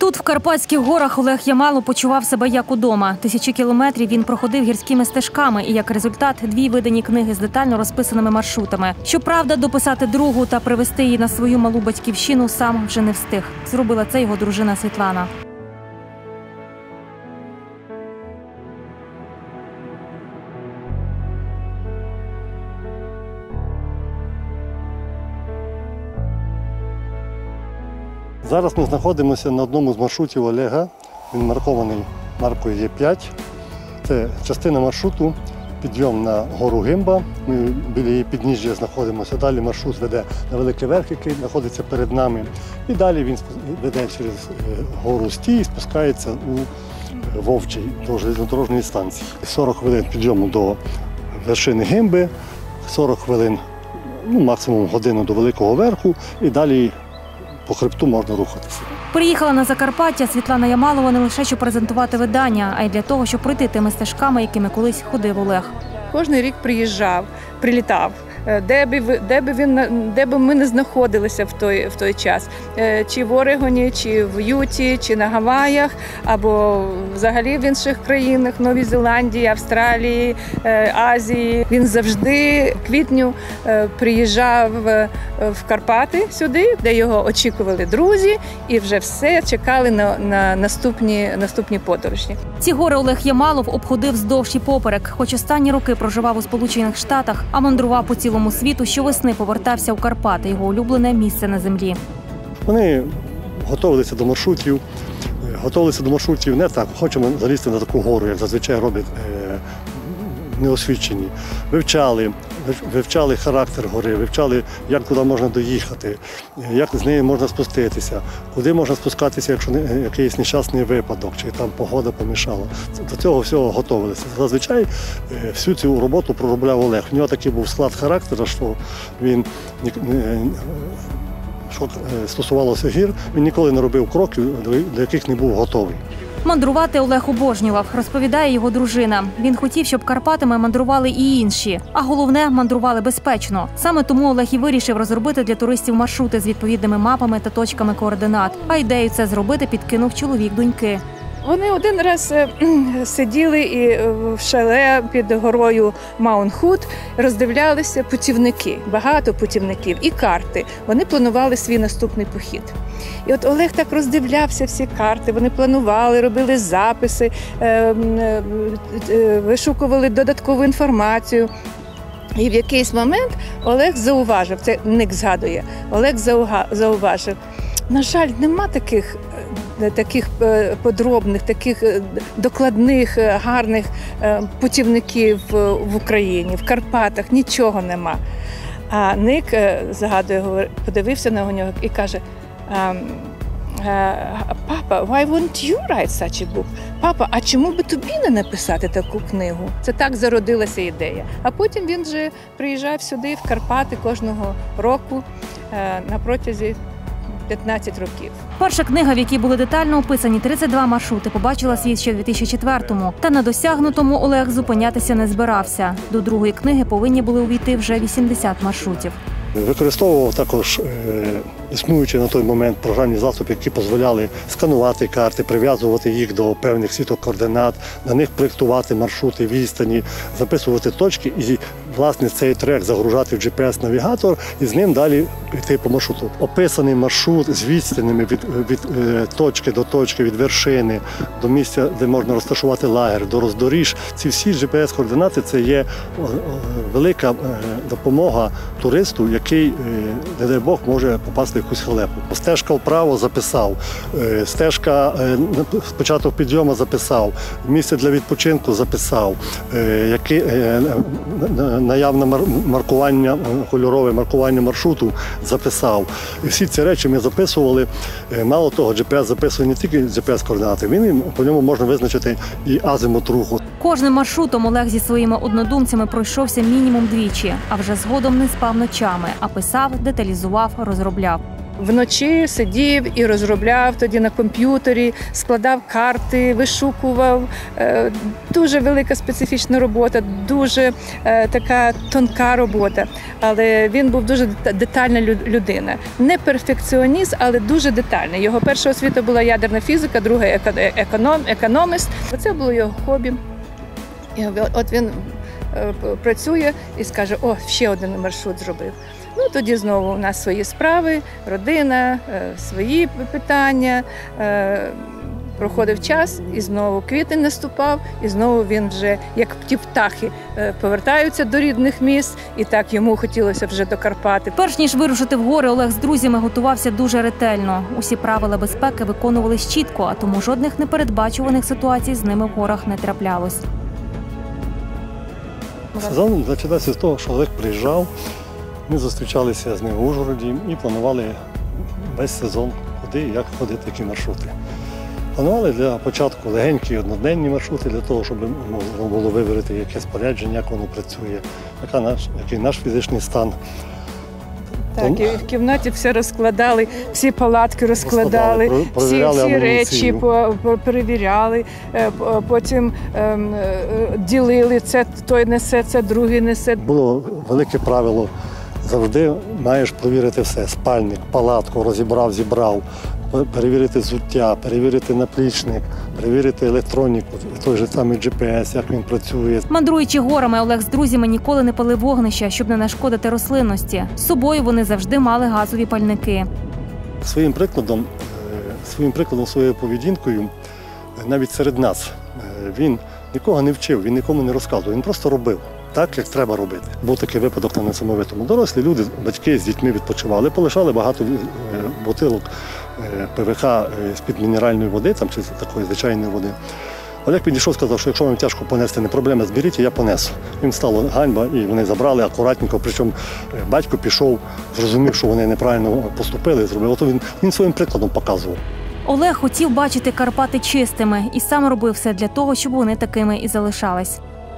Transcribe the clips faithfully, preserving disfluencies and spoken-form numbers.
Тут, в Карпатських горах, Олег Ямалов почував себе як удома. Тисячі кілометрів він проходив гірськими стежками і, як результат, дві видані книги з детально розписаними маршрутами. Щоправда, дописати другу та привезти її на свою малу батьківщину сам вже не встиг. Зробила це його дружина Світлана. Зараз ми знаходимося на одному з маршрутів Олега. Він маркований маркою Е п'ять. Це частина маршруту, підйом на гору Гимба. Ми біля її підніжжя знаходимося. Далі маршрут веде на Великий Верх, який знаходиться перед нами. І далі він веде через гору Стій і спускається у Вовчий до железнодорожньої станції. сорок хвилин підйому до вершини Гимби, сорок хвилин, ну, максимум годину до Великого Верху і далі по хребту можна рухатися. Приїхала на Закарпаття Світлана Ямалова не лише, щоб презентувати видання, а й для того, щоб пройти тими стежками, якими колись ходив Олег. Кожний рік приїжджав, прилітав, де б, де б він, де б ми не знаходилися в той, в той час. Чи в Орегоні, чи в Юті, чи на Гаваях, або взагалі в інших країнах, Новій Зеландії, Австралії, Азії. Він завжди в квітню приїжджав в Карпати сюди, де його очікували друзі, і вже все чекали на, на наступні, наступні подорожі. Ці гори Олег Ямалов обходив вздовж і поперек. Хоч останні роки проживав у Сполучених Штатах, а мандрував по цілому світу, щовесни повертався у Карпати, його улюблене місце на землі. Вони готувалися до маршрутів, готувалися до маршрутів не так, хочемо залізти на таку гору, як зазвичай роблять неосвічені. Вивчали, вивчали характер гори, вивчали, як туди можна доїхати, як з неї можна спуститися, куди можна спускатися, якщо якийсь нещасний випадок, чи там погода помішала. До цього всього готувалися. Зазвичай всю цю роботу проробляв Олег. У нього такий був склад характеру, що він, що стосувалося гір, він ніколи не робив кроків, до яких не був готовий. Мандрувати Олег обожнював, розповідає його дружина. Він хотів, щоб Карпатами мандрували і інші. А головне – мандрували безпечно. Саме тому Олег і вирішив розробити для туристів маршрути з відповідними мапами та точками координат. А ідею це зробити підкинув чоловік доньки. Вони один раз сиділи і в шале під горою Маунт-Худ, роздивлялися путівники, багато путівників і карти. Вони планували свій наступний похід. І от Олег так роздивлявся всі карти, вони планували, робили записи, вишукували додаткову інформацію. І в якийсь момент Олег зауважив, це Ник згадує, Олег зауважив, на жаль, нема таких таких подробних, таких докладних, гарних путівників в Україні, в Карпатах, нічого нема. А Ник, згадує, подивився на нього і каже: «Папа, why wouldn't you write such a book?» Папа, а чому би тобі не написати таку книгу? Це так зародилася ідея. А потім він вже приїжджав сюди, в Карпати, кожного року на протязі п'ятнадцять років. Перша книга, в якій були детально описані тридцять два маршрути, побачила світ ще в дві тисячі четвертому. Та на досягнутому Олег зупинятися не збирався. До другої книги повинні були увійти вже вісімдесят маршрутів. Використовував також е, існуючі на той момент програмні засоби, які дозволяли сканувати карти, прив'язувати їх до певних світокоординат, на них проєктувати маршрути, відстані, записувати точки і, власне, цей трек загружати в джі пі ес-навігатор і з ним далі йти по маршруту. Описаний маршрут з відстанями від, від е, точки до точки, від вершини до місця, де можна розташувати лагер, до роздоріж. Ці всі джі пі ес-координати – це є велика е, допомога туристу, який, не дай Бог, може попасти в якусь халепу. Стежка вправо записав, стежка спочатку підйому записав, місце для відпочинку записав, наявне маркування, кольорове маркування маршруту записав. І всі ці речі ми записували. Мало того, джі пі ес записує не тільки джі пі ес-координати, він, по ньому можна визначити і азимут руху. Кожним маршрутом Олег зі своїми однодумцями пройшовся мінімум двічі, а вже згодом не спав ночами, а писав, деталізував, розробляв. Вночі сидів і розробляв тоді на комп'ютері, складав карти, вишукував. Дуже велика специфічна робота, дуже така тонка робота. Але він був дуже детальна людина. Не перфекціоніст, але дуже детальний. Його перша освіта була ядерна фізика, друга економ, економіст. Це було його хобі. І от він працює і скаже, о, ще один маршрут зробив. Ну, тоді знову у нас свої справи, родина, свої питання. Проходив час, і знову квітень наступав, і знову він вже, як ті птахи, повертаються до рідних місць, і так йому хотілося вже до Карпати. Перш ніж вирушити в гори, Олег з друзями готувався дуже ретельно. Усі правила безпеки виконувались чітко, а тому жодних непередбачуваних ситуацій з ними в горах не траплялось. Сезон почався з того, що Олег приїжджав, ми зустрічалися з ним в Ужгороді і планували весь сезон, куди і як ходити, які маршрути. Планували для початку легенькі одноденні маршрути, для того, щоб можна було вивірити, яке спорядження, як воно працює, яка наш, який наш фізичний стан. Так, і в кімнаті все розкладали, всі палатки розкладали, всі, всі речі перевіряли, потім ем, ділили, це той несе, це другий несе. Було велике правило, завжди маєш провірити все, спальник, палатку, розібрав, зібрав, перевірити взуття, перевірити наплічник, перевірити електроніку, той же самий джі пі ес, як він працює. Мандруючи горами, Олег з друзями ніколи не палив вогнища, щоб не нашкодити рослинності. З собою вони завжди мали газові пальники. Своїм прикладом, своїм прикладом, своєю поведінкою, навіть серед нас, він нікого не вчив, він нікому не розказував, він просто робив так, як треба робити. Був такий випадок на Несамовитому. Дорослі люди, батьки з дітьми відпочивали, полишали багато бутилок пе ве ха з-під мінеральної води, там, чи з такої звичайної води. Олег підійшов, сказав, що якщо вам тяжко понести, не проблема, зберіть, і я понесу. Їм стало ганьба, і вони забрали акуратненько, причому батько пішов, зрозумів, що вони неправильно поступили, зробив. Ото він, він своїм прикладом показував. Олег хотів бачити Карпати чистими і сам робив все для того, щоб вони такими і залишались.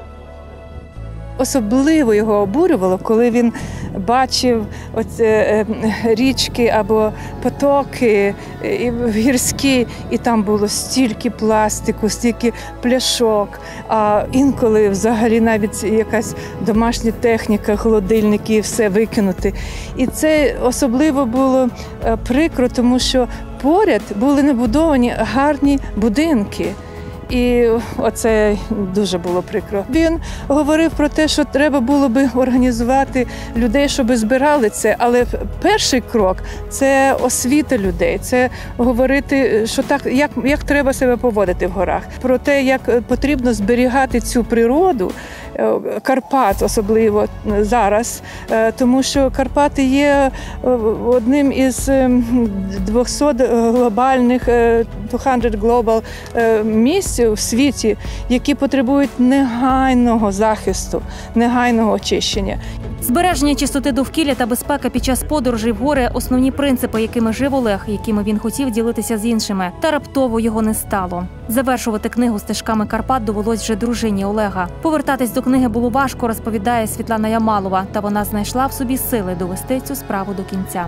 Особливо його обурювало, коли він бачив оце, річки або потоки гірські, і там було стільки пластику, стільки пляшок, а інколи взагалі навіть якась домашня техніка, холодильники, і все викинути. І це особливо було прикро, тому що поряд були небудовані гарні будинки. І оце дуже було прикро. Він говорив про те, що треба було би організувати людей, щоб збирали це. Але перший крок – це освіта людей, це говорити, що так, як, як треба себе поводити в горах. Про те, як потрібно зберігати цю природу, Карпат особливо зараз, тому що Карпати є одним із двохсот глобальних, двісті global місць в світі, які потребують негайного захисту, негайного очищення. Збереження чистоти довкілля та безпека під час подорожей в гори – основні принципи, якими жив Олег, якими він хотів ділитися з іншими. Та раптово його не стало. Завершувати книгу «Стежками Карпат» довелось вже дружині Олега. Повертатись до книги було важко, розповідає Світлана Ямалова, та вона знайшла в собі сили довести цю справу до кінця.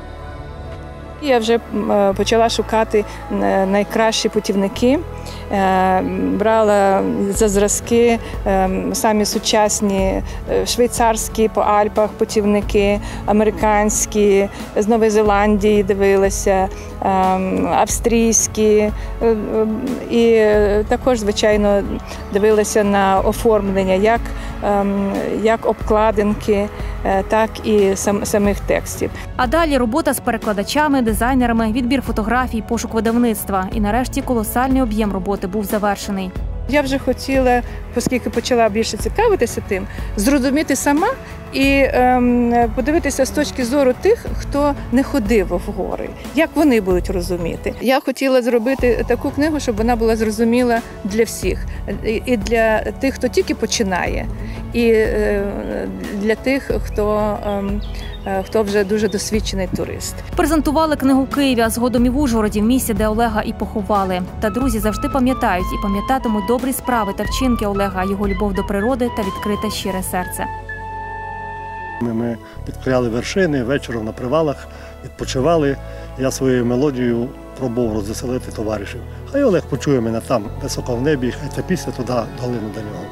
Я вже почала шукати найкращі путівники, брала за зразки самі сучасні швейцарські по Альпах путівники, американські, з Нової Зеландії дивилася, австрійські і також, звичайно, дивилася на оформлення, як, як обкладинки, так і сам, самих текстів. А далі робота з перекладачами, дизайнерами, відбір фотографій, пошук видавництва. І нарешті колосальний об'єм роботи був завершений. Я вже хотіла, оскільки почала більше цікавитися тим, зрозуміти сама і ем, подивитися з точки зору тих, хто не ходив в гори, як вони будуть розуміти. Я хотіла зробити таку книгу, щоб вона була зрозуміла для всіх. І для тих, хто тільки починає, і е, для тих, хто... Ем, хто вже дуже досвідчений турист. Презентували книгу в Києві, а згодом і в Ужгороді, в місці, де Олега і поховали. Та друзі завжди пам'ятають і пам'ятатимуть добрі справи та вчинки Олега, його любов до природи та відкрите щире серце. Ми, ми підкоряли вершини, вечором на привалах відпочивали. Я своєю мелодією пробував розвеселити товаришів. Хай Олег почує мене там високо в небі, хай ця пісня туди долину до нього.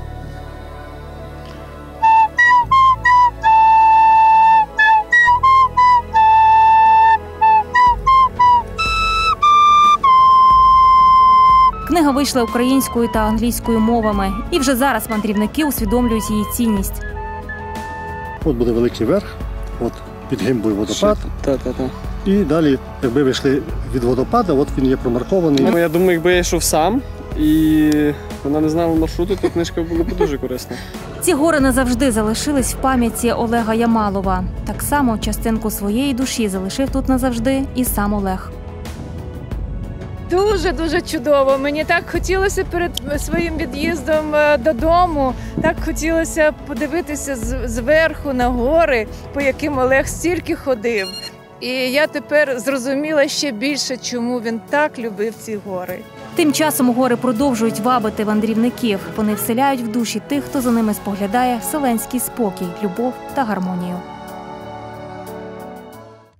Книга вийшла українською та англійською мовами, і вже зараз мандрівники усвідомлюють її цінність. От буде великий верх, от під Гимбою водопад. Так, так, так. І далі, якби ви йшли від водопада, от він є промаркований. Ну, я думаю, якби я йшов сам і вона не знала маршруту, то книжка була б дуже корисна. Ці гори назавжди залишились в пам'яті Олега Ямалова. Так само частинку своєї душі залишив тут назавжди і сам Олег. Дуже-дуже чудово. Мені так хотілося перед своїм від'їздом е, додому, так хотілося подивитися з- зверху на гори, по яким Олег стільки ходив. І я тепер зрозуміла ще більше, чому він так любив ці гори. Тим часом гори продовжують вабити мандрівників. Вони вселяють в душі тих, хто за ними споглядає вселенський спокій, любов та гармонію.